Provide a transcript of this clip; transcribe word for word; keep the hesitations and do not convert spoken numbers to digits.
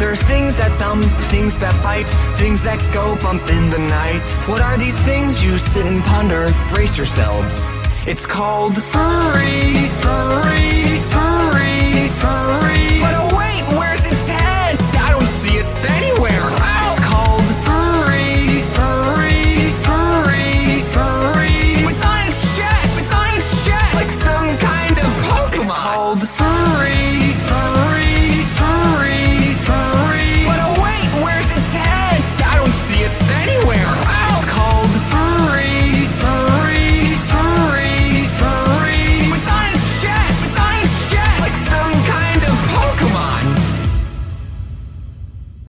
There's things that thump, things that bite, things that go bump in the night. What are these things? You sit and ponder, brace yourselves. It's called furry, furry